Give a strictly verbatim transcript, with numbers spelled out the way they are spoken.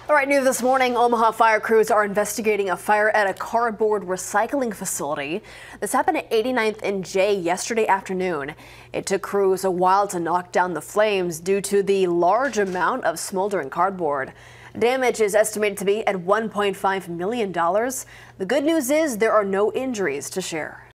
All right, new this morning, Omaha fire crews are investigating a fire at a cardboard recycling facility. This happened at eighty-ninth and J yesterday afternoon. It took crews a while to knock down the flames due to the large amount of smoldering cardboard. Damage is estimated to be at one point five million dollars. The good news is there are no injuries to share.